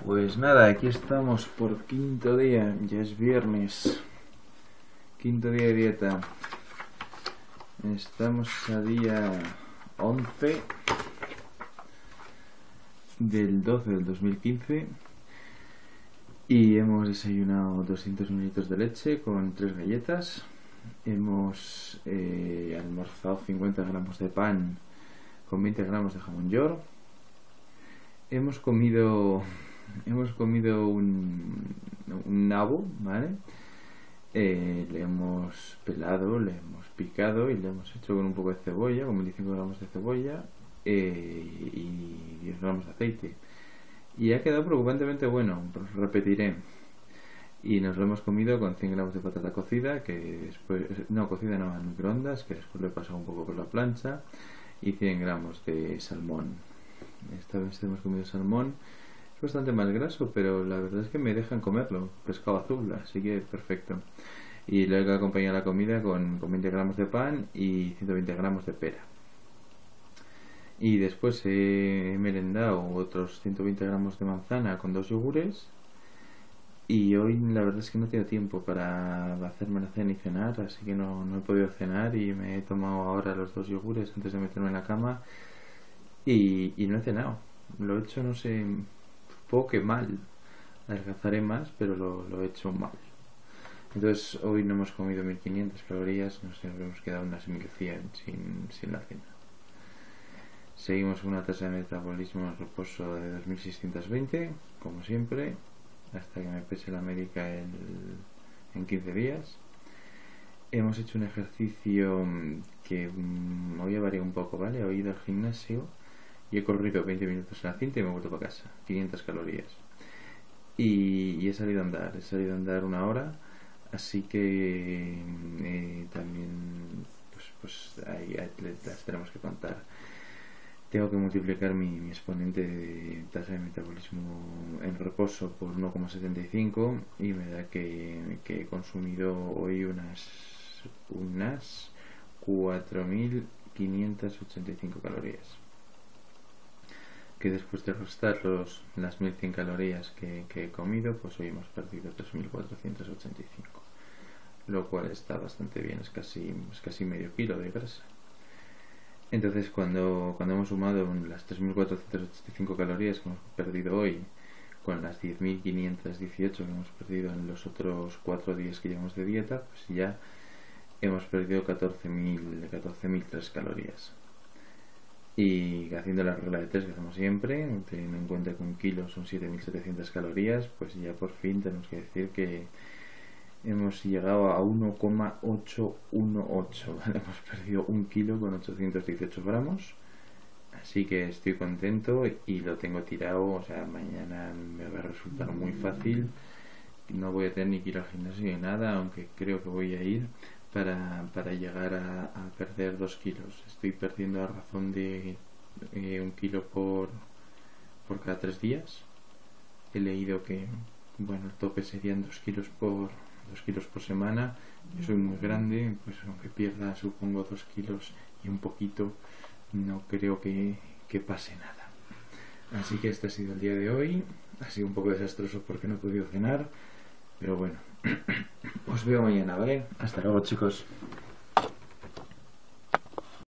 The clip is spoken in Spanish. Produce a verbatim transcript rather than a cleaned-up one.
Pues nada, aquí estamos por quinto día, ya es viernes, quinto día de dieta. Estamos a día once del doce del dos mil quince y hemos desayunado doscientos mililitros de leche con tres galletas. Hemos eh, almorzado cincuenta gramos de pan con veinte gramos de jamón york. Hemos comido hemos comido un, un nabo, ¿vale? Eh, le hemos pelado, le hemos picado y le hemos hecho con un poco de cebolla, con veinticinco gramos de cebolla eh, y diez gramos de aceite. Y ha quedado preocupantemente bueno, pues repetiré. Y nos lo hemos comido con cien gramos de patata cocida, que después, no, cocida no, en microondas, que después lo he pasado un poco por la plancha, y cien gramos de salmón. Esta vez hemos comido salmón. Es bastante más graso, pero la verdad es que me dejan comerlo, pescado azul, así que perfecto. Y luego acompañado la comida con, con veinte gramos de pan y ciento veinte gramos de pera. Y después he merendado otros ciento veinte gramos de manzana con dos yogures. Y hoy la verdad es que no tengo tiempo para hacerme la cena y cenar, así que no, no he podido cenar y me he tomado ahora los dos yogures antes de meterme en la cama y, y no he cenado. Lo he hecho, no sé, poco que mal. Adelgazaré más, pero lo, lo he hecho mal. Entonces hoy no hemos comido mil quinientas calorías, nos hemos quedado unas mil cien sin, sin la cena. Seguimos con una tasa de metabolismo en reposo de dos mil seiscientos veinte, como siempre, hasta que me pese la médica el, en quince días. Hemos hecho un ejercicio que mmm, hoy ha variado un poco, ¿vale? He ido al gimnasio y he corrido veinte minutos en la cinta y me he vuelto para casa, quinientas calorías. Y, y he salido a andar, he salido a andar una hora, así que eh, también pues, pues hay atletas, tenemos que contar. Tengo que multiplicar mi, mi exponente de tasa de metabolismo en reposo por uno coma setenta y cinco y me da que, que he consumido hoy unas, unas cuatro mil quinientas ochenta y cinco calorías. Que después de restar los, las mil cien calorías que, que he comido, pues hoy hemos perdido tres mil cuatrocientos ochenta y cinco, lo cual está bastante bien, es casi, es casi medio kilo de grasa. Entonces cuando, cuando hemos sumado las tres mil cuatrocientas ochenta y cinco calorías que hemos perdido hoy con las diez mil quinientas dieciocho que hemos perdido en los otros cuatro días que llevamos de dieta, pues ya hemos perdido catorce mil tres calorías. Y haciendo la regla de tres que hacemos siempre, teniendo en cuenta que un kilo son siete mil setecientas calorías, pues ya por fin tenemos que decir que hemos llegado a uno coma ochocientos dieciocho, ¿vale? Hemos perdido un kilo con ochocientos dieciocho gramos, así que estoy contento y lo tengo tirado. O sea, mañana me va a resultar muy fácil, no voy a tener ni que ir al gimnasio ni nada, aunque creo que voy a ir para, para llegar a, a perder dos kilos. Estoy perdiendo a razón de eh, un kilo por, por cada tres días. He leído que, bueno, el tope serían dos kilos por dos kilos por semana. Yo soy muy grande, pues aunque pierda supongo dos kilos y un poquito, no creo que, que pase nada. Así que este ha sido el día de hoy. Ha sido un poco desastroso porque no he podido cenar, pero bueno, os veo mañana, ¿vale? Hasta luego, chicos.